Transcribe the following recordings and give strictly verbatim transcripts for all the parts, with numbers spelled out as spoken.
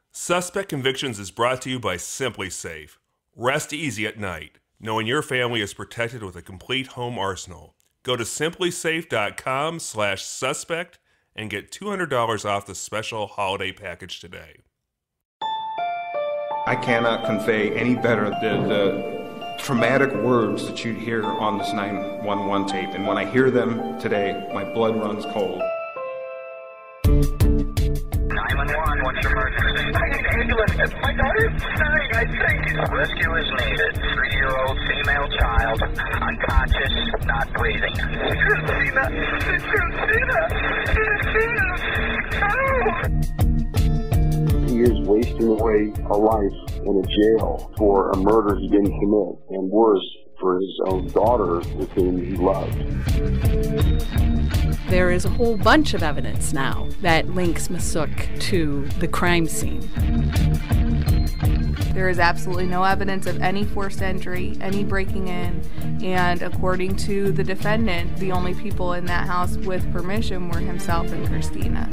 Suspect Convictions is brought to you by Simply Safe. Rest easy at night, knowing your family is protected with a complete home arsenal. Go to simplysafe.com slash suspect and get two hundred dollars off the special holiday package today. I cannot convey any better the, the traumatic words that you'd hear on this nine one one tape. And when I hear them today, my blood runs cold. nine one one, what's your emergency? I need an ambulance. My daughter's dying, I think. Rescue is needed. Three-year-old female child, unconscious, not breathing. Christina! It's Christina! It's Christina! He is wasting away a life in a jail for a murder he didn't commit, and worse, for his own daughter with whom he loved. There is a whole bunch of evidence now that links Masuk to the crime scene. There is absolutely no evidence of any forced entry, any breaking in, and according to the defendant, the only people in that house with permission were himself and Christina.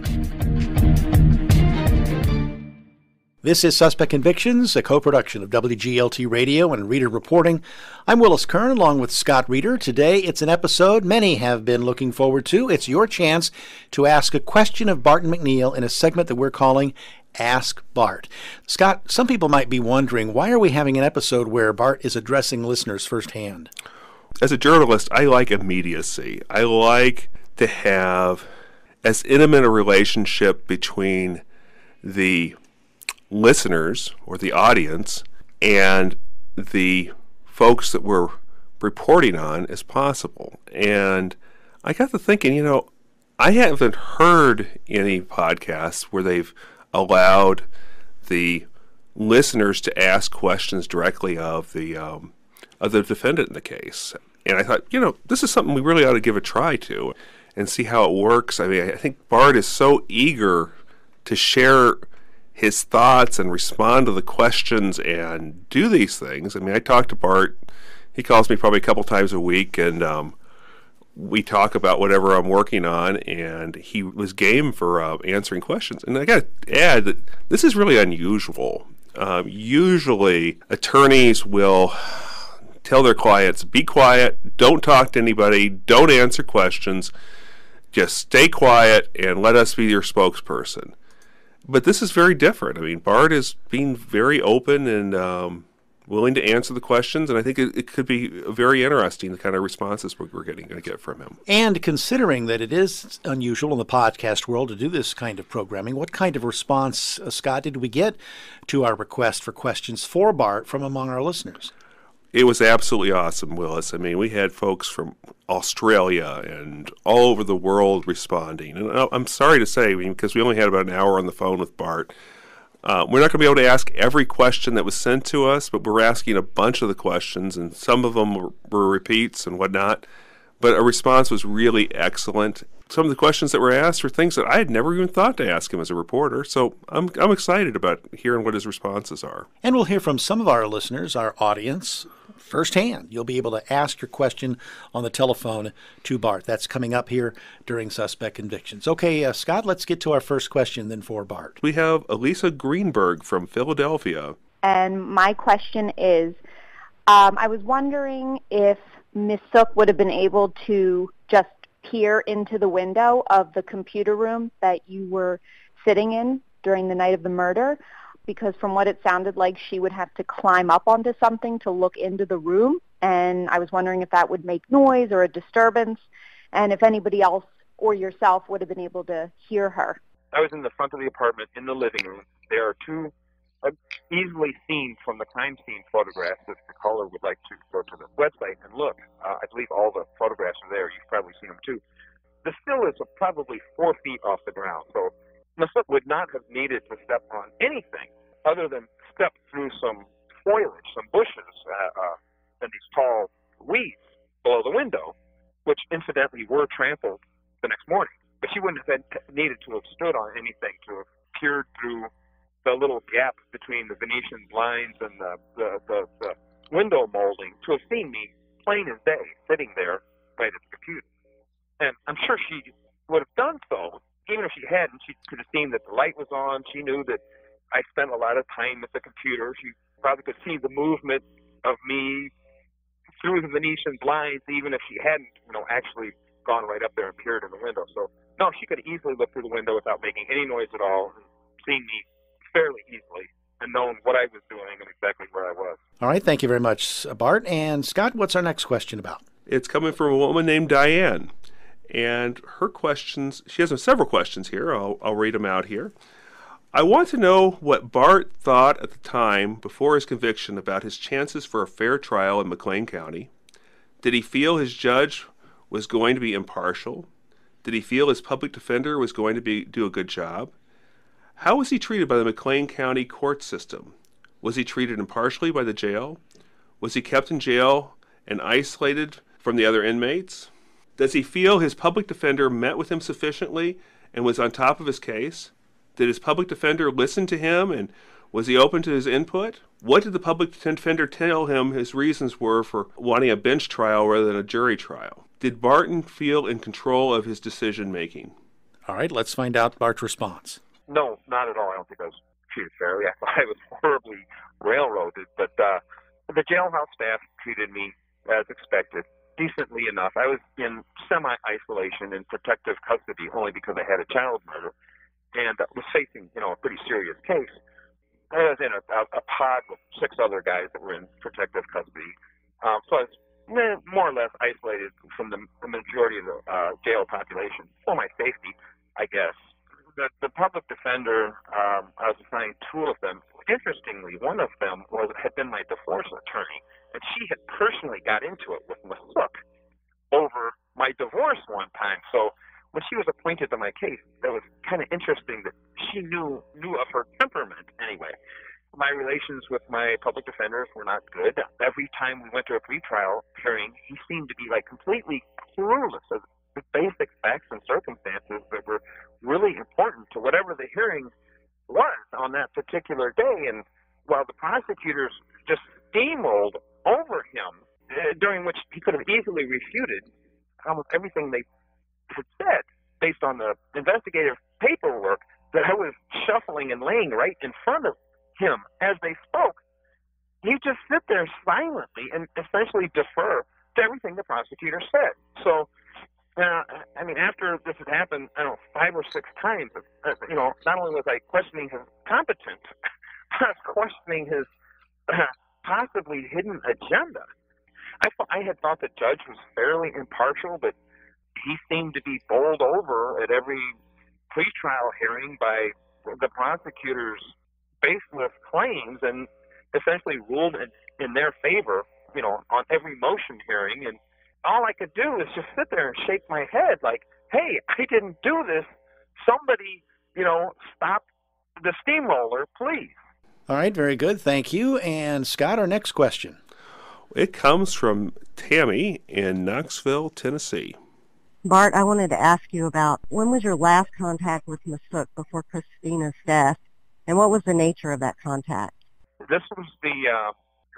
This is Suspect Convictions, a co-production of W G L T Radio and Reader Reporting. I'm Willis Kern, along with Scott Reeder. Today, it's an episode many have been looking forward to. It's your chance to ask a question of Bart and McNeil in a segment that we're calling Ask Bart. Scott, some people might be wondering, why are we having an episode where Bart is addressing listeners firsthand? As a journalist, I like immediacy. I like to have as intimate a relationship between the listeners or the audience and the folks that we're reporting on as possible. And I got to thinking, you know, I haven't heard any podcasts where they've allowed the listeners to ask questions directly of the um, of the defendant in the case. And I thought, you know, this is something we really ought to give a try to and see how it works. I mean, I think Bart is so eager to share his thoughts and respond to the questions and do these things. I mean, I talk to Bart. He calls me probably a couple times a week, and um, we talk about whatever I'm working on, and he was game for uh, answering questions. And I got to add that this is really unusual. Um, usually, attorneys will tell their clients, be quiet, don't talk to anybody, don't answer questions, just stay quiet and let us be your spokesperson. But this is very different. I mean, Bart is being very open and um, willing to answer the questions, and I think it, it could be very interesting, the kind of responses we're, we're getting going to get from him. And considering that it is unusual in the podcast world to do this kind of programming, what kind of response, uh, Scott, did we get to our request for questions for Bart from among our listeners? It was absolutely awesome, Willis. I mean, we had folks from Australia and all over the world responding. And I'm sorry to say, I mean, because we only had about an hour on the phone with Bart, uh, we're not going to be able to ask every question that was sent to us, but we're asking a bunch of the questions, and some of them were, were repeats and whatnot. But a response was really excellent. Some of the questions that were asked were things that I had never even thought to ask him as a reporter. So I'm I'm excited about hearing what his responses are. And we'll hear from some of our listeners, our audience, firsthand. You'll be able to ask your question on the telephone to Bart. That's coming up here during Suspect Convictions. Okay, uh, Scott, let's get to our first question then for Bart. We have Elisa Greenberg from Philadelphia. And my question is, um, I was wondering if Miss Sook would have been able to just peer into the window of the computer room that you were sitting in during the night of the murder, because from what it sounded like, she would have to climb up onto something to look into the room, and I was wondering if that would make noise or a disturbance, and if anybody else or yourself would have been able to hear her. I was in the front of the apartment in the living room. There are two uh, easily seen from the crime scene photographs. If the caller would like to go to the website and look, uh, I believe all the photographs are there. You've probably seen them too. The still is probably four feet off the ground, so Masuk would not have needed to step on anything other than step through some foliage, some bushes, uh, uh, and these tall weeds below the window, which incidentally were trampled the next morning. But she wouldn't have had, needed to have stood on anything, to have peered through the little gap between the Venetian blinds and the, the, the, the window molding to have seen me plain as day sitting there right at the computer. And I'm sure she would have done so. Even if she hadn't, she could have seen that the light was on. She knew that I spent a lot of time at the computer. She probably could see the movement of me through the Venetian blinds, even if she hadn't, you know, actually gone right up there and peered in the window. So, no, she could easily look through the window without making any noise at all, and seeing me fairly easily, and knowing what I was doing and exactly where I was. All right, thank you very much, Bart. And Scott, what's our next question about? It's coming from a woman named Diane. And her questions, she has several questions here. I'll, I'll read them out here. I want to know what Bart thought at the time before his conviction about his chances for a fair trial in McLean County. Did he feel his judge was going to be impartial? Did he feel his public defender was going to be do a good job? How was he treated by the McLean County court system? Was he treated impartially by the jail? Was he kept in jail and isolated from the other inmates? Does he feel his public defender met with him sufficiently and was on top of his case? Did his public defender listen to him, and was he open to his input? What did the public defender tell him his reasons were for wanting a bench trial rather than a jury trial? Did Barton feel in control of his decision-making? All right, let's find out Bart's response. No, not at all. I don't think I was treated fairly. I thought I was horribly railroaded, but uh, the jailhouse staff treated me as expected, decently enough. I was in semi-isolation in protective custody only because I had a child murder and was facing, you know, a pretty serious case. I was in a, a, a pod with six other guys that were in protective custody. Um, so I was eh, more or less isolated from the, the majority of the uh, jail population for my safety, I guess. The, the public defender, um, I was assigned two of them. Interestingly, one of them was had been my divorce attorney, and she had personally got into it with Masuk over my divorce one time. So when she was appointed to my case, it was kind of interesting that she knew knew of her temperament anyway. My relations with my public defenders were not good. Every time we went to a pretrial hearing, he seemed to be like completely clueless of the basic facts and circumstances that were really important to whatever the hearing was on that particular day. And while the prosecutors just steamrolled over him, uh, during which he could have easily refuted almost everything they had said based on the investigative paperwork that I was shuffling and laying right in front of him as they spoke, he'd just sit there silently and essentially defer to everything the prosecutor said. So, uh, I mean, after this had happened, I don't know, five or six times, uh, you know, not only was I questioning his competence, I was questioning his uh, possibly hidden agenda. I, th- I had thought the judge was fairly impartial, but he seemed to be bowled over at every pretrial hearing by the prosecutor's baseless claims and essentially ruled in, in their favor, you know, on every motion hearing. And all I could do is just sit there and shake my head like, hey, I didn't do this. Somebody, you know, stop the steamroller, please. All right, very good. Thank you. And Scott, our next question. It comes from Tammy in Knoxville, Tennessee. Bart, I wanted to ask you about when was your last contact with Masuk before Christina's death, and what was the nature of that contact? This was the uh,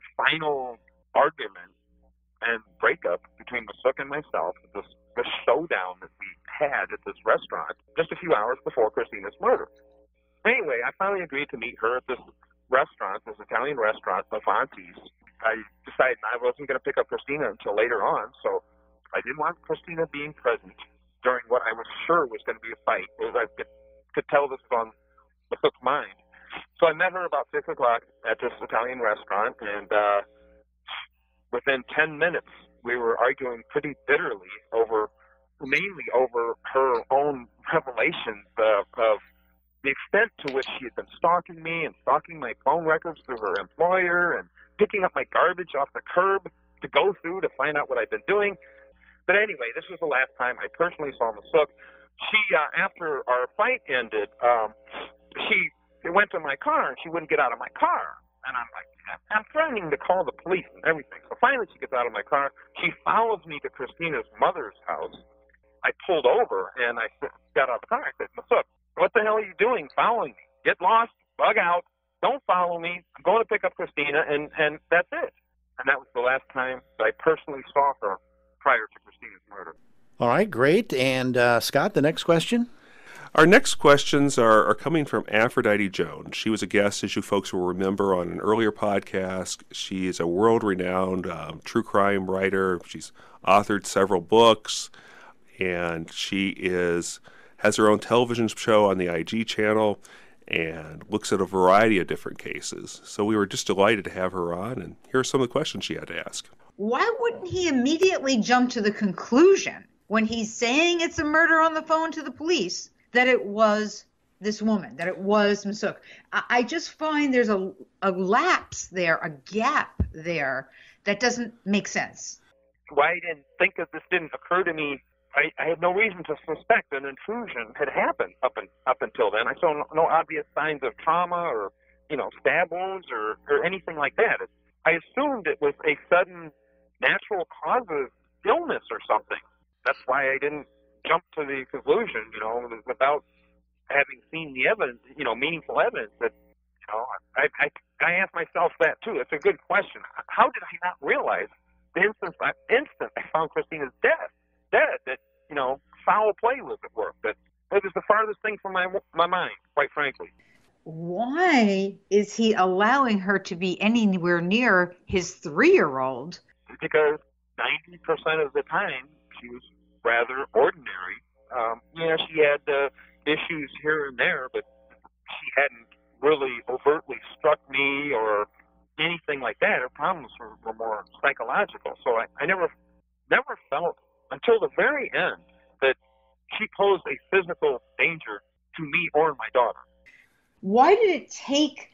final argument and breakup between Masuk and myself, this, this showdown that we had at this restaurant just a few hours before Christina's murder. Anyway, I finally agreed to meet her at this restaurant, this Italian restaurant, Avanti's. I decided I wasn't going to pick up Christina until later on, so I didn't want Christina being present during what I was sure was going to be a fight, because I could, could tell this was on Masuk's mind. So I met her about six o'clock at this Italian restaurant, and uh, within ten minutes, we were arguing pretty bitterly over, mainly over her own revelations of, of the extent to which she had been stalking me and stalking my phone records through her employer and picking up my garbage off the curb to go through to find out what I'd been doing. But anyway, this was the last time I personally saw Masuk. She, uh, after our fight ended, um, she went to my car and she wouldn't get out of my car. And I'm like, I'm threatening to call the police and everything. So finally she gets out of my car. She follows me to Christina's mother's house. I pulled over and I got out of the car. I said, Masuk, what the hell are you doing following me? Get lost, bug out, don't follow me. I'm going to pick up Christina, and, and that's it. And that was the last time that I personally saw her prior to Christina's murder. All right, great. And uh, Scott, the next question? Our next questions are, are coming from Aphrodite Jones. She was a guest, as you folks will remember, on an earlier podcast. She is a world-renowned um, true crime writer. She's authored several books, and she is has her own television show on the I G channel and looks at a variety of different cases. So we were just delighted to have her on, and here are some of the questions she had to ask. Why wouldn't he immediately jump to the conclusion when he's saying it's a murder on the phone to the police that it was this woman, that it was Masuk? I, I just find there's a, a lapse there, a gap there that doesn't make sense. Why I didn't think of this didn't occur to me. I, I had no reason to suspect an intrusion had happened up and up until then. I saw no, no obvious signs of trauma or, you know, stab wounds or, or anything like that. It, I assumed it was a sudden natural cause of illness or something. That's why I didn't jump to the conclusion, you know, without having seen the evidence, you know, meaningful evidence that, you know, I, I, I asked myself that too. It's a good question. How did I not realize the instant I, instant I found Christina's death, dead, that, you know, foul play was at work? That it was the farthest thing from my my mind, quite frankly. Why is he allowing her to be anywhere near his three-year-old? Because ninety percent of the time she was rather ordinary. Um, yeah, she had uh, issues here and there, but she hadn't really overtly struck me or anything like that. Her problems were, were more psychological. So I, I never, never felt until the very end that she posed a physical danger to me or my daughter. Why did it take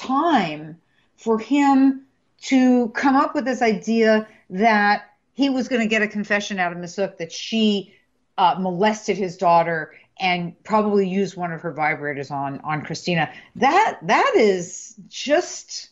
time for him to come up with this idea that he was going to get a confession out of Masuk that she uh, molested his daughter and probably used one of her vibrators on, on Christina? That that is just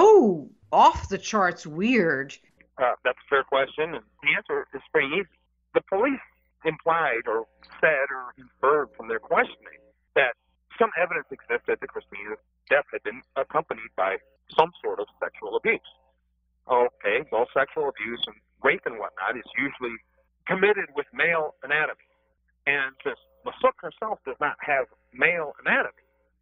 so off the charts weird. Uh, that's a fair question, and the answer is pretty easy. The police implied or said or inferred from their questioning that some evidence existed that Christina's death had been accompanied by some sort of sexual abuse. Okay, well, sexual abuse and rape and whatnot is usually committed with male anatomy. And since Masuk herself does not have male anatomy,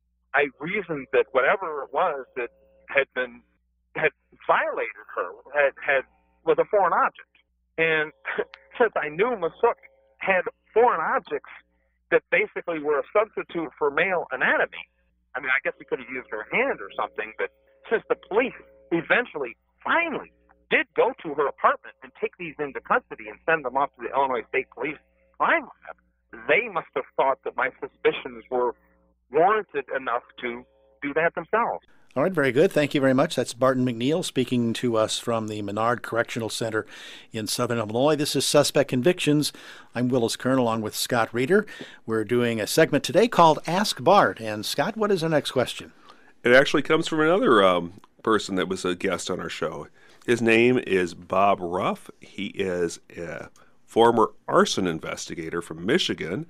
I reasoned that whatever it was that had been, had violated her, had, had, was a foreign object. And since I knew Masuk had foreign objects that basically were a substitute for male anatomy, I mean, I guess we could have used her hand or something, but since the police eventually, finally, did go to her apartment and take these into custody and send them off to the Illinois State Police crime lab, they must have thought that my suspicions were warranted enough to do that themselves. All right, very good. Thank you very much. That's Barton McNeil speaking to us from the Menard Correctional Center in Southern Illinois. This is Suspect Convictions. I'm Willis Kern along with Scott Reeder. We're doing a segment today called Ask Bart. And Scott, what is our next question? It actually comes from another um, person that was a guest on our show. His name is Bob Ruff. He is a former arson investigator from Michigan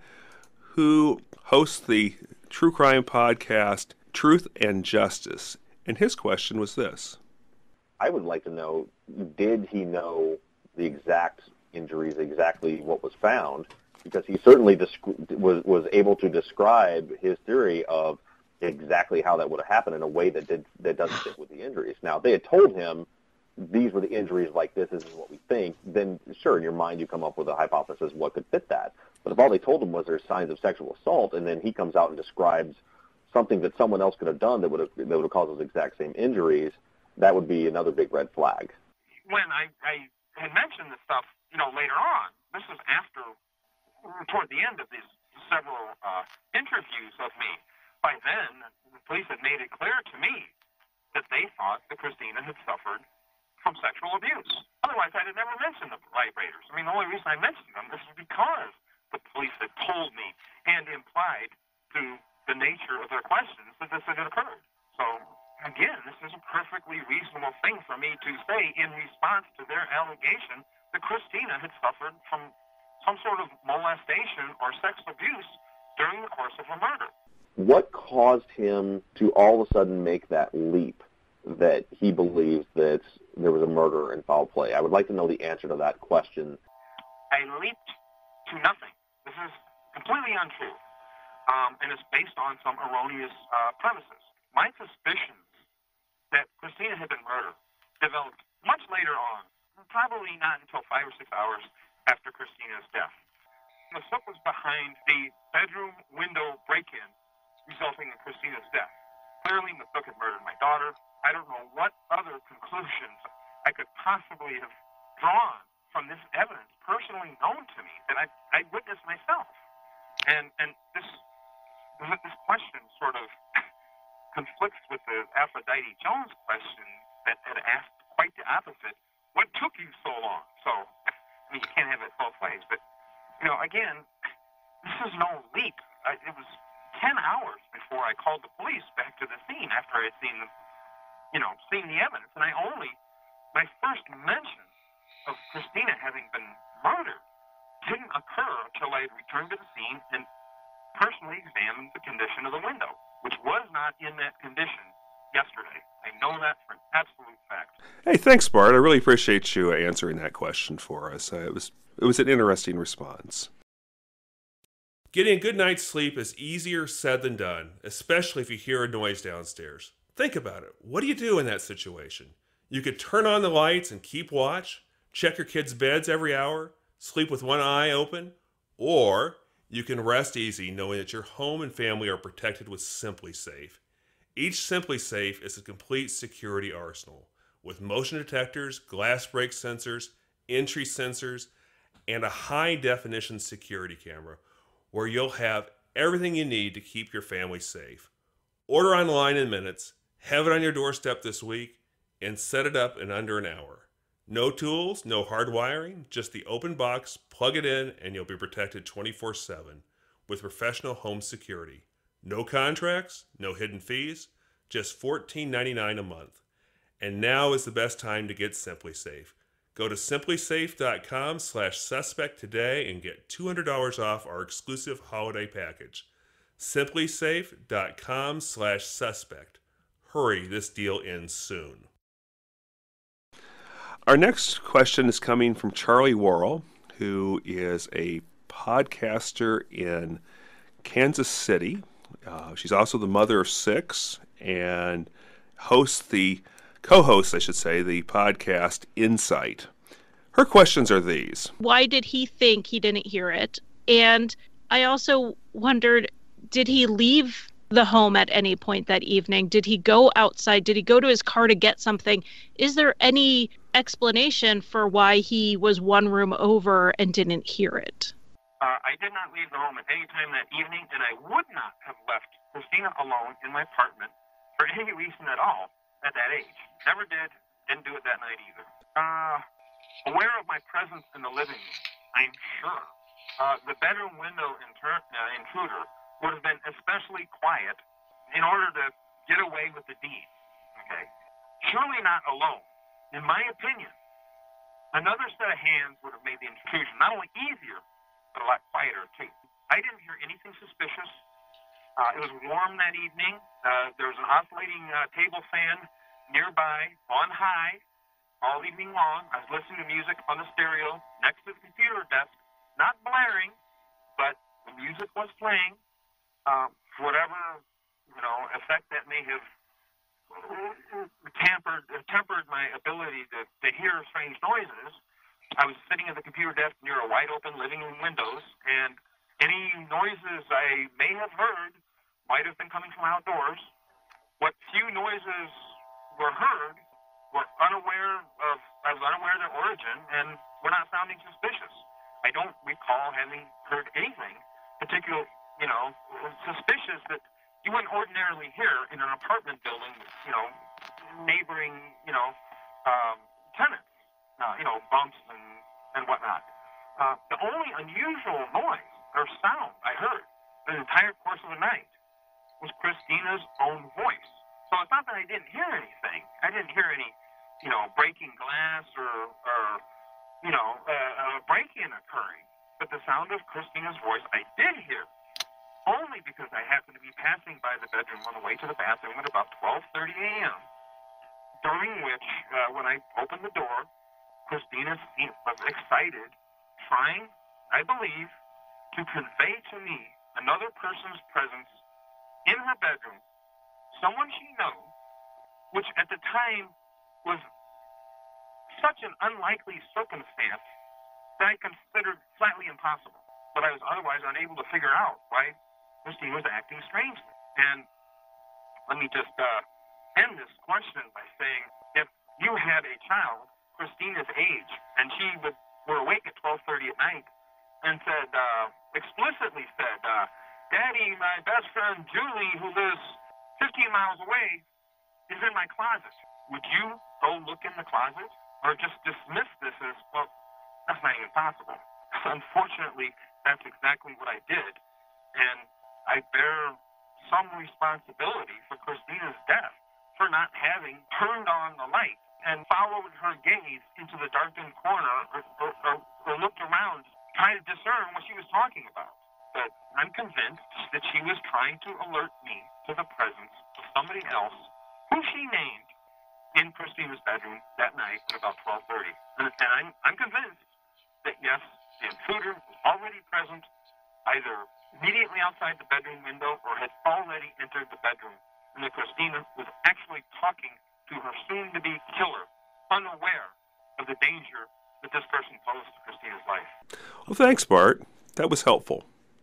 who hosts the true crime podcast Truth and Justice. And his question was this. I would like to know, did he know the exact injuries, exactly what was found? Because he certainly desc- was, was able to describe his theory of exactly how that would have happened in a way that did that doesn't fit with the injuries. Now, if they had told him these were the injuries like this, this is what we think, then sure, in your mind you come up with a hypothesis what could fit that. But if all they told him was there's signs of sexual assault, and then he comes out and describes something that someone else could have done that would have that would have caused those exact same injuries, that would be another big red flag. When I, I had mentioned this stuff, you know, later on, this was after, toward the end of these several uh, interviews of me, by then, the police had made it clear to me that they thought that Christina had suffered from sexual abuse. Otherwise, I'd have never mentioned the vibrators. I mean, the only reason I mentioned them is because the police had told me and implied through the nature of their questions that this had occurred. So, again, this is a perfectly reasonable thing for me to say in response to their allegation that Christina had suffered from some sort of molestation or sex abuse during the course of a murder. What caused him to all of a sudden make that leap that he believes that there was a murder and foul play? I would like to know the answer to that question. I leaped to nothing. This is completely untrue. um, and it's based on some erroneous uh, premises. My suspicions that Christina had been murdered developed much later on, probably not until five or six hours after Christina's death. Masuk was behind the bedroom window break-in resulting in Christina's death. Clearly, Masuk had murdered my daughter. I don't know what other conclusions I could possibly have drawn from this evidence personally known to me that I, I witnessed myself. And and this this question sort of conflicts with the Aphrodite Jones question that had asked quite the opposite. What took you so long? So, I mean, you can't have it both ways. But, you know, again, this is no leap. I, it was ten hours before I called the police back to the scene after I had seen the, you know, seen the evidence. And I only, my first mention of Christina having been murdered didn't occur until I had returned to the scene and personally examined the condition of the window, which was not in that condition yesterday. I know that for an absolute fact. Hey, thanks, Bart. I really appreciate you answering that question for us. Uh, it was it was an interesting response. Getting a good night's sleep is easier said than done, especially if you hear a noise downstairs. Think about it. What do you do in that situation? You could turn on the lights and keep watch, check your kids' beds every hour, sleep with one eye open, or you can rest easy knowing that your home and family are protected with Simply Safe. Each Simply Safe is a complete security arsenal with motion detectors, glass break sensors, entry sensors, and a high-definition security camera where you'll have everything you need to keep your family safe. Order online in minutes, have it on your doorstep this week, and set it up in under an hour. No tools, no hard wiring, just the open box, plug it in, and you'll be protected twenty-four seven with professional home security. No contracts, no hidden fees, just fourteen ninety-nine a month. And now is the best time to get Simply Safe. Go to simply safe dot com slash suspect today and get two hundred dollars off our exclusive holiday package. simply safe dot com slash suspect. Hurry, this deal ends soon. Our next question is coming from Charlie Worrell, who is a podcaster in Kansas City. Uh, she's also the mother of six and hosts the, co-hosts, I should say, the podcast Insight. Her questions are these. Why did he think he didn't hear it? And I also wondered, did he leave the home at any point that evening? Did he go outside? Did he go to his car to get something? Is there any explanation for why he was one room over and didn't hear it? Uh, I did not leave the home at any time that evening, and I would not have left Christina alone in my apartment for any reason at all at that age. Never did. Didn't do it that night either. Uh, aware of my presence in the living room, I'm sure. Uh, the bedroom window inter- uh, intruder would have been especially quiet in order to get away with the deed. Okay? Surely not alone. In my opinion, another set of hands would have made the intrusion not only easier, but a lot quieter, too. I didn't hear anything suspicious. Uh, it was warm that evening. Uh, there was an oscillating uh, table fan nearby, on high, all evening long. I was listening to music on the stereo next to the computer desk, not blaring, but the music was playing. Uh, whatever, you know, effect that may have tampered, uh, tempered my ability to, to hear strange noises. I was sitting at the computer desk near a wide-open living room windows, and any noises I may have heard might have been coming from outdoors. What few noises were heard were unaware of, I was unaware of their origin, and were not sounding suspicious. I don't recall having heard anything particularly, you know, suspicious that you wouldn't ordinarily hear in an apartment building, you know, neighboring, you know, um, tenants, uh, you know, bumps and, and whatnot. Uh, the only unusual noise or sound I heard the entire course of the night was Christina's own voice. So it's not that I didn't hear anything. I didn't hear any, you know, breaking glass or, or you know, uh, a break-in occurring. But the sound of Christina's voice I did hear, only because I happened to be passing by the bedroom on the way to the bathroom at about twelve thirty a.m., during which, uh, when I opened the door, Christina was excited, trying, I believe, to convey to me another person's presence in her bedroom, someone she knows, which at the time was such an unlikely circumstance that I considered flatly impossible. But I was otherwise unable to figure out why Christine was acting strangely. And let me just uh, end this question by saying, if you had a child Christina's age, and she would, were awake at twelve thirty at night, and said, uh, explicitly said, uh, Daddy, my best friend Julie, who lives fifteen miles away, is in my closet. Would you go look in the closet? Or just dismiss this as, well, that's not even possible. Unfortunately, that's exactly what I did. And I bear some responsibility for Christina's death for not having turned on the light and followed her gaze into the darkened corner or, or, or, or looked around trying to discern what she was talking about. But I'm convinced that she was trying to alert me to the presence of somebody else who she named in Christina's bedroom that night at about twelve thirty. And, and I'm, I'm convinced that, yes, the intruder was already present, either immediately outside the bedroom window or had already entered the bedroom, and that Christina was actually talking to her soon-to-be killer, unaware of the danger that this person posed to Christina's life. Well, thanks, Bart. That was helpful.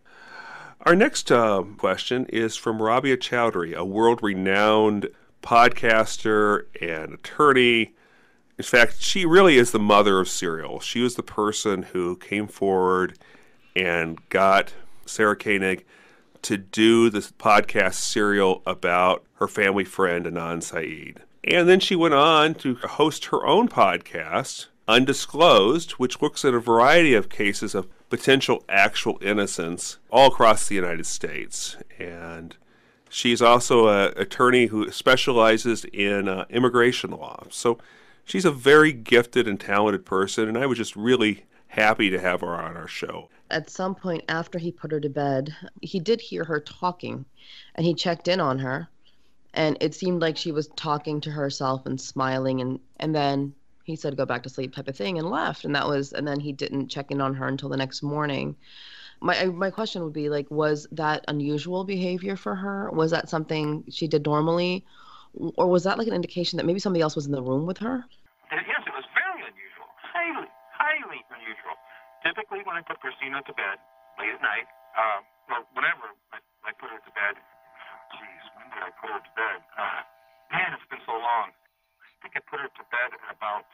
Our next uh, question is from Rabia Chowdhury, a world-renowned podcaster and attorney. In fact, she really is the mother of Serial. She was the person who came forward and got Sarah Koenig to do this podcast Serial about her family friend Anand Saeed. And then she went on to host her own podcast, Undisclosed, which looks at a variety of cases of potential actual innocence all across the United States. And she's also an attorney who specializes in uh, immigration law. So she's a very gifted and talented person, and I was just really happy to have her on our show. At some point after he put her to bed, he did hear her talking, and he checked in on her, and it seemed like she was talking to herself and smiling, and, and then he said, go back to sleep type of thing, and left. And that was, and then he didn't check in on her until the next morning. My my question would be, like, was that unusual behavior for her? Was that something she did normally? Or was that like an indication that maybe somebody else was in the room with her? Yes, it was very unusual. Highly, highly unusual. Typically, when I put Christina to bed late at night, uh, or whenever I, I put her to bed, geez, when did I put her to bed? Uh, man, it's been so long. I think I put her to bed at about,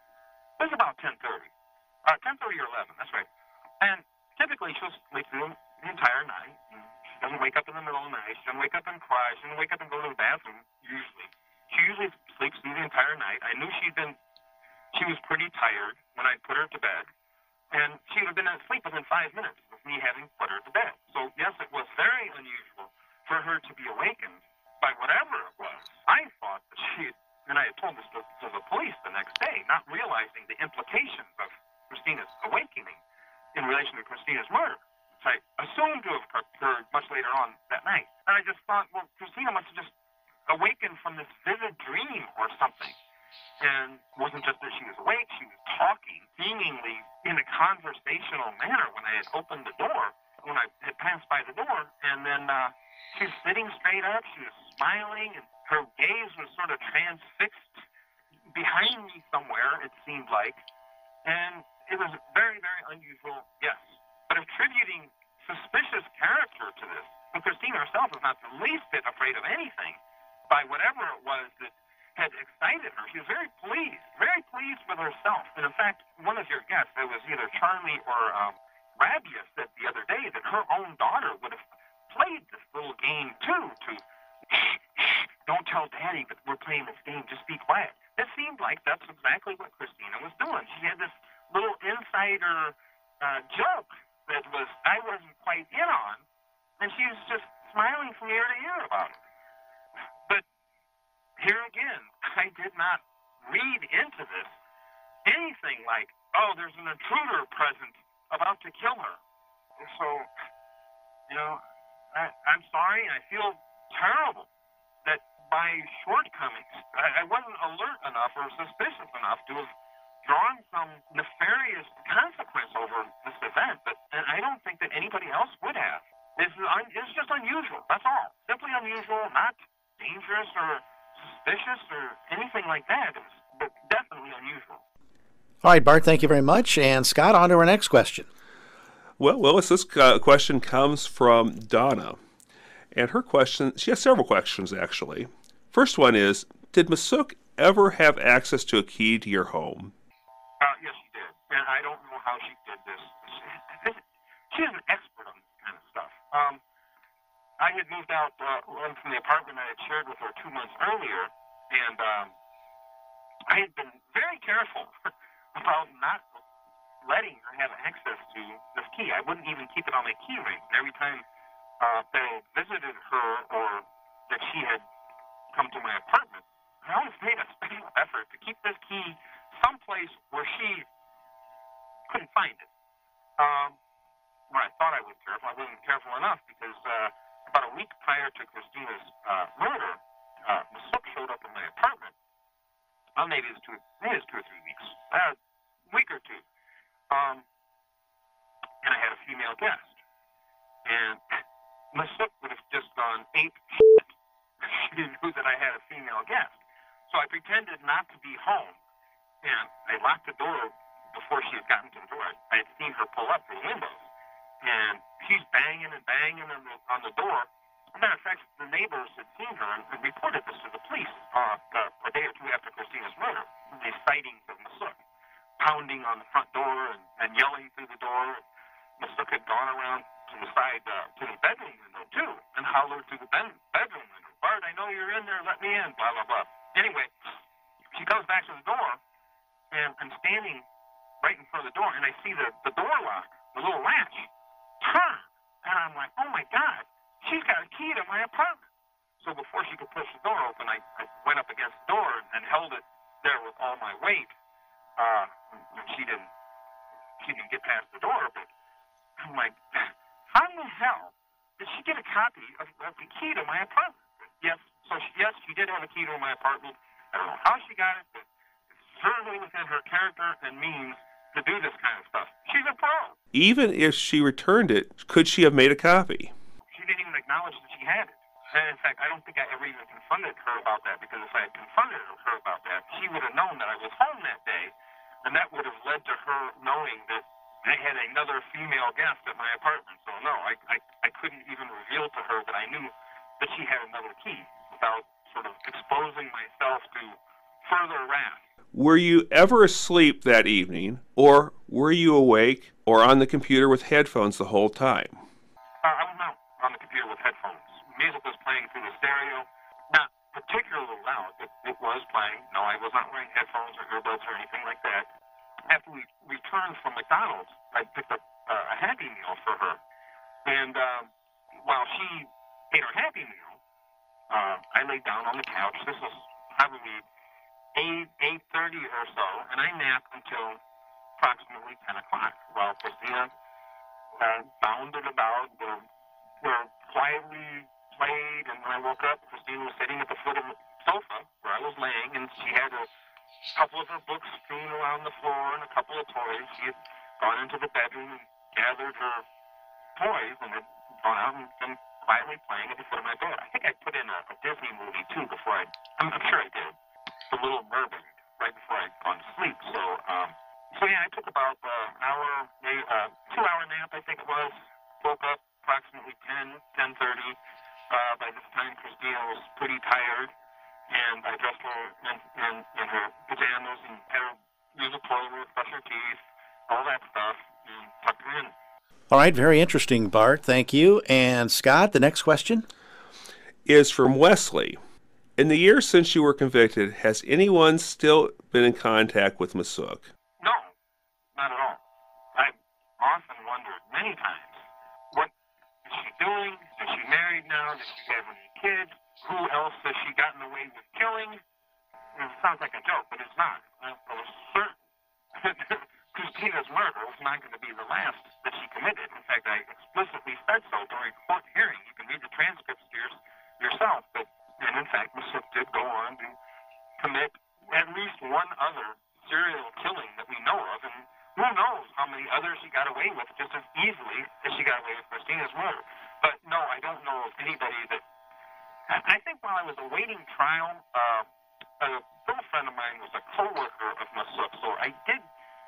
it was about ten thirty. Uh, ten thirty or eleven, that's right. And typically, she'll sleep through the entire night. She doesn't wake up in the middle of the night. She doesn't wake up and cry. She doesn't wake up and go to the bathroom, usually. She usually sleeps through the entire night. I knew she'd been, she was pretty tired when I put her to bed. And she would have been asleep within five minutes of me having put her to bed. So, yes, it was very unusual for her to be awakened by whatever it was. I thought that she had, and I had told this to, to the police the next day, not realizing the implications of Christina's awakening in relation to Christina's murder, which I assumed to have occurred much later on that night. And I just thought, well, Christina must have just awakened from this vivid dream or something. And it wasn't just that she was awake, she was talking, seemingly in a conversational manner when I had opened the door, when I had passed by the door. And then uh, she was sitting straight up, she was smiling, and her gaze was sort of transfixed behind me somewhere, it seemed like. And it was very, very unusual, yes. But attributing suspicious character to this, and Christina herself is not the least bit afraid of anything, by whatever it was that had excited her. She was very pleased, very pleased with herself. And in fact, one of your guests, it was either Charlie or um, Rabia, said the other day that her own daughter would have played this little game too, to don't tell Daddy that we're playing this game, just be quiet. It seemed like that's exactly what Christina was doing. She had this little insider uh, joke that was I wasn't quite in on, and she was just smiling from ear to ear about it. But here again, I did not read into this anything like, oh, there's an intruder present about to kill her. And so, you know, I, I'm sorry, and I feel terrible that my shortcomings, I, I wasn't alert enough or suspicious enough to have drawn some nefarious consequence over this event, but and I don't think that anybody else would have. is, un, is just unusual. That's all. Simply unusual, not dangerous or suspicious or anything like that. It's but definitely unusual. All right, Bart, thank you very much. And Scott, on to our next question. Well, Willis, this uh, question comes from Donna. And her question, she has several questions, actually. First one is, did Masuk ever have access to a key to your home? Uh, yes, she did. And I don't know how she did this. She's an expert on this kind of stuff. Um, I had moved out uh, from the apartment I had shared with her two months earlier, and um, I had been very careful about not letting her have access to this key. I wouldn't even keep it on my key ring. And every time uh, they visited her or that she had come to my apartment, I always made a special effort to keep this key someplace where she couldn't find it. Um, where I thought I was careful. I wasn't careful enough because uh, about a week prior to Christina's uh, murder, uh, Masuk showed up in my apartment. Well, maybe it was two, maybe it was two or three weeks, uh, a week or two. Um, and I had a female guest. And Masuk would have just gone ape shit. She knew that I had a female guest. So I pretended not to be home. And I locked the door before she had gotten to the door. I had seen her pull up through the windows. And she's banging and banging on the, on the door. As a matter of fact, the neighbors had seen her and, and reported this to the police uh, uh, a day or two after Christina's murder. These sightings of Masuk pounding on the front door and, and yelling through the door. Masuk had gone around to the side, uh, to the bedroom window, too, and hollered through the bed- bedroom window, Bart, I know you're in there, let me in, blah, blah, blah. Anyway, she comes back to the door, and I'm standing right in front of the door, and I see the, the door lock, the little latch, turn. And I'm like, oh, my God, she's got a key to my apartment. So before she could push the door open, I, I went up against the door and held it there with all my weight. Uh, and she didn't, she didn't get past the door, but I'm like, how in the hell did she get a copy of, of the key to my apartment? Yes, so she, yes, she did have a key to my apartment. I don't know how she got it, but it's certainly within her character and means to do this kind of stuff. She's a pro. Even if she returned it, could she have made a copy? She didn't even acknowledge that she had it. And in fact, I don't think I ever even confronted her about that, because if I had confronted her about that, she would have known that I was home that day, and that would have led to her knowing that I had another female guest at my apartment. So no, I, I, I couldn't even reveal to her that I knew that she had another key without sort of exposing myself to further wrath. Were you ever asleep that evening, or were you awake or on the computer with headphones the whole time? Uh, I was not on the computer with headphones. Music was playing through the stereo, not particularly loud, but it was playing. No, I was not wearing headphones or earbuds or anything like that. After we returned from McDonald's, I picked up uh, a Happy Meal for her. And um, while she ate her Happy Meal, uh, I laid down on the couch. This was probably eight, eight thirty or so, and I napped until approximately ten o'clock, while Christina uh, bounded about, or, or quietly played, and when I woke up, Christina was sitting at the foot of the sofa where I was laying, and she had a couple of her books strewn around the floor and a couple of toys. She had gone into the bedroom and gathered her toys and had gone out and been quietly playing at the foot of my bed. I think I put in a, a Disney movie, too, before I, I'm, I'm sure I did. The Little Mermaid, right before I'd gone to sleep. So, um, so yeah, I took about uh, an hour, maybe uh, two-hour nap, I think it was. Woke up approximately ten, ten thirty. Uh, by this time, Christina was pretty tired, and I dressed her in, in, in her pajamas and had her use a toilet, brush her teeth, all that stuff, and tucked her in. All right, very interesting, Bart. Thank you. And Scott, the next question is from Wesley. In the years since you were convicted, has anyone still been in contact with Masuk? No, not at all. I've often wondered many times, what is she doing? Is she married now? Does she have any kids? Who else has she gotten away with killing? It sounds like a joke, but it's not. I was certain Christina's murder was not going to be the last that she committed. In fact, I explicitly said so during a court hearing. You can read the transcripts yourself, but and in fact, Masuk did go on to commit at least one other serial killing that we know of, and who knows how many others she got away with just as easily as she got away with Christina's murder. But no, I don't know of anybody that. I think while I was awaiting trial, uh, a girlfriend of mine was a co-worker of Masuk, so I did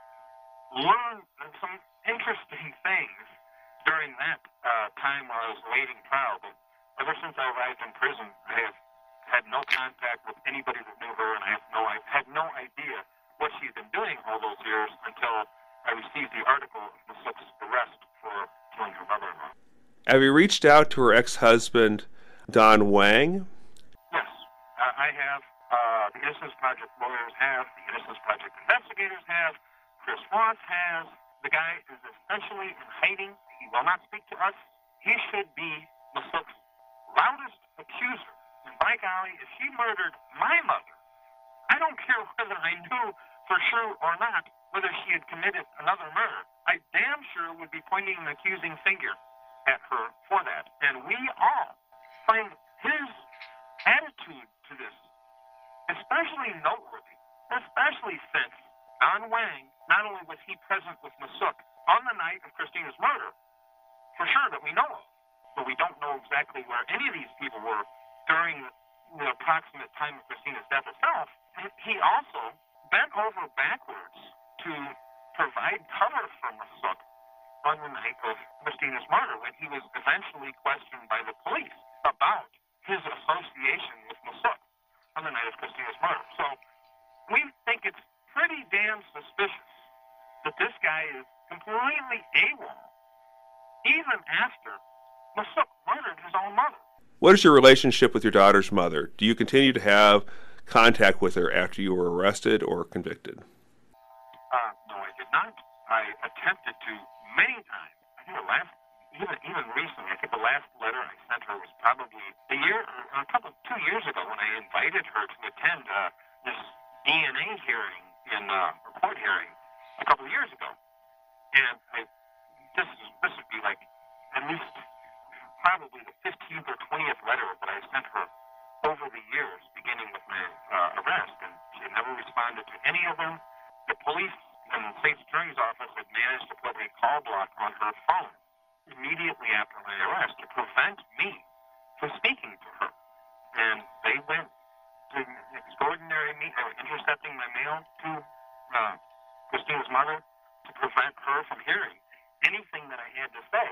learn some interesting things during that uh, time while I was awaiting trial. But ever since I arrived in prison, I have had no contact with anybody that knew her, and I have no, I had no idea what she'd been doing all those years until I received the article of Masuk's arrest for killing her mother-in-law. Have you reached out to her ex-husband, Don Wang? Yes, uh, I have. Uh, the Innocence Project lawyers have. The Innocence Project investigators have. Chris Ross has. The guy is essentially in hiding. He will not speak to us. He should be Masuk's loudest accuser. And by golly, if she murdered my mother, I don't care whether I knew for sure or not whether she had committed another murder. I damn sure would be pointing an accusing finger at her for that. And we all find his attitude to this especially noteworthy, especially since Don Wang, not only was he present with Masuk on the night of Christina's murder, for sure that we know of, but we don't know exactly where any of these people were during the approximate time of Christina's death itself. He also bent over backwards to provide cover for Masuk on the night of Christina's murder when he was eventually questioned by the police about his association with Masuk on the night of Christina's murder. So we think it's pretty damn suspicious that this guy is completely AWOL even after Masuk murdered his own mother. What is your relationship with your daughter's mother? Do you continue to have contact with her after you were arrested or convicted? Uh, no, I did not. I attempted to many times. I think the last, even even recently, I think the last letter I sent her was probably a year, or a couple, two years ago when I invited her to attend uh, this D N A hearing in uh, a court hearing a couple of years ago. And I, this this would be like at least probably the fifteenth or twentieth letter that I sent her over the years, beginning with my uh, arrest, and she never responded to any of them. The police and the state attorney's office had managed to put a call block on her phone immediately after my arrest to prevent me from speaking to her. And they went to extraordinary means, they were intercepting my mail to uh, Christina's mother to prevent her from hearing anything that I had to say.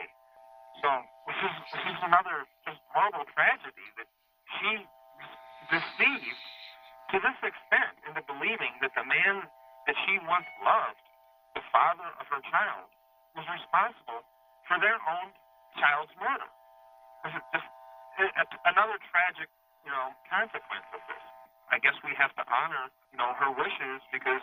So this is, this is another just horrible tragedy that she deceived to this extent into believing that the man that she once loved, the father of her child, was responsible for their own child's murder. This is just another tragic, you know, consequence of this. I guess we have to honor, you know, her wishes because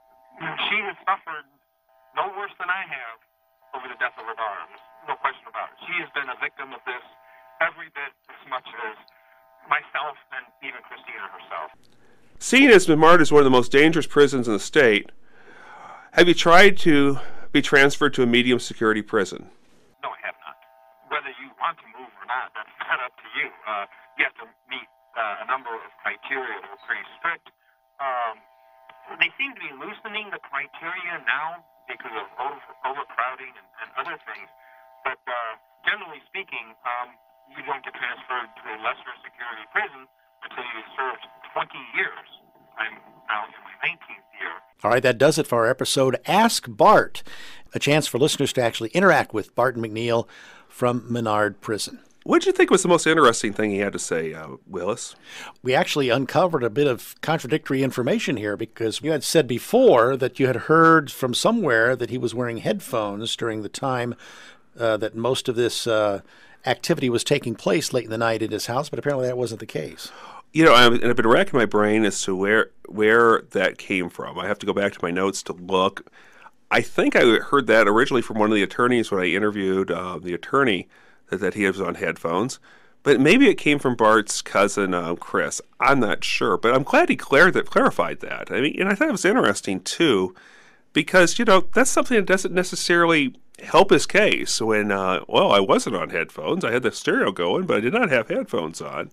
she has suffered no worse than I have over the death of her daughter. There's no question about it. She has been a victim of this every bit as much as myself and even Christina herself. Seen as Menard is one of the most dangerous prisons in the state, have you tried to be transferred to a medium security prison? No, I have not. Whether you want to move or not, that's not up to you. Uh, you have to meet uh, a number of criteria that are pretty strict. Um, they seem to be loosening the criteria now because of over, overcrowding and, and other things. But uh, generally speaking, um, you don't get transferred to a lesser security prison until you've served twenty years. I'm now in my nineteenth year. All right, that does it for our episode Ask Bart, a chance for listeners to actually interact with Bart McNeil from Menard Prison. What did you think was the most interesting thing he had to say, uh, Willis? We actually uncovered a bit of contradictory information here because you had said before that you had heard from somewhere that he was wearing headphones during the time uh, that most of this uh, activity was taking place late in the night at his house, but apparently that wasn't the case. You know, I've, I've been racking my brain as to where where that came from. I have to go back to my notes to look. I think I heard that originally from one of the attorneys when I interviewed uh, the attorney that, that he was on headphones. But maybe it came from Bart's cousin, uh, Chris. I'm not sure. But I'm glad he cleared that, clarified that. I mean, and I thought it was interesting, too, because, you know, that's something that doesn't necessarily help his case when, uh, well, I wasn't on headphones. I had the stereo going, but I did not have headphones on.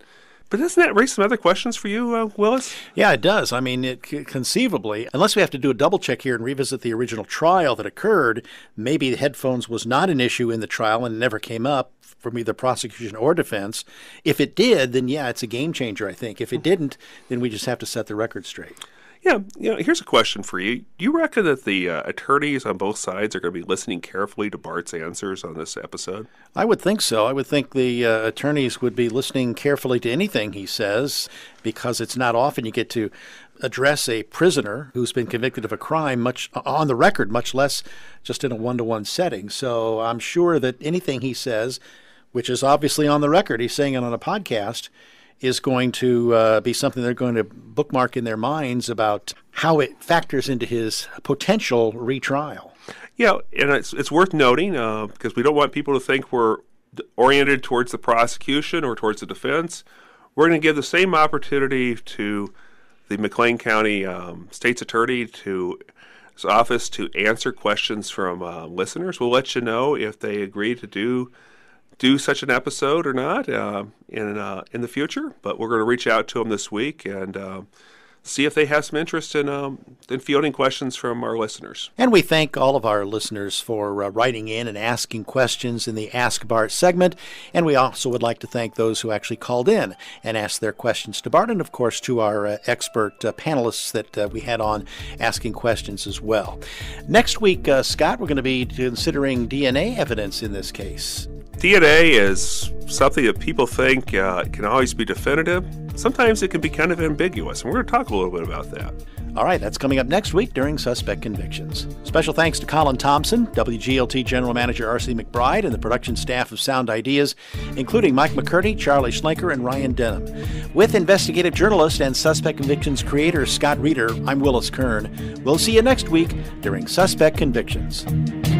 But doesn't that raise some other questions for you, uh, Willis? Yeah, it does. I mean, it, conceivably, unless we have to do a double check here and revisit the original trial that occurred, maybe the headphones was not an issue in the trial and never came up from either prosecution or defense. If it did, then yeah, it's a game changer, I think. If it didn't, then we just have to set the record straight. Yeah, you know, here's a question for you. Do you reckon that the uh, attorneys on both sides are going to be listening carefully to Bart's answers on this episode? I would think so. I would think the uh, attorneys would be listening carefully to anything he says, because it's not often you get to address a prisoner who's been convicted of a crime much on the record, much less just in a one-to-one setting. So I'm sure that anything he says, which is obviously on the record, he's saying it on a podcast, is going to uh, be something they're going to bookmark in their minds about how it factors into his potential retrial. Yeah, and it's it's worth noting, uh, because we don't want people to think we're oriented towards the prosecution or towards the defense. We're going to give the same opportunity to the McLean County um, State's Attorney, to his office, to answer questions from uh, listeners. We'll let you know if they agree to do do such an episode or not uh, in uh, in the future. But we're going to reach out to them this week and uh, see if they have some interest in um, in fielding questions from our listeners. And we thank all of our listeners for uh, writing in and asking questions in the Ask Bart segment. And we also would like to thank those who actually called in and asked their questions to Bart, and of course to our uh, expert uh, panelists that uh, we had on asking questions as well. Next week, uh, Scott, we're going to be considering D N A evidence in this case. D N A is something that people think uh, can always be definitive. Sometimes it can be kind of ambiguous, and we're going to talk a little bit about that. All right, that's coming up next week during Suspect Convictions. Special thanks to Colin Thompson, W G L T General Manager R C McBride, and the production staff of Sound Ideas, including Mike McCurdy, Charlie Schlenker, and Ryan Denham. With investigative journalist and Suspect Convictions creator Scott Reeder, I'm Willis Kern. We'll see you next week during Suspect Convictions.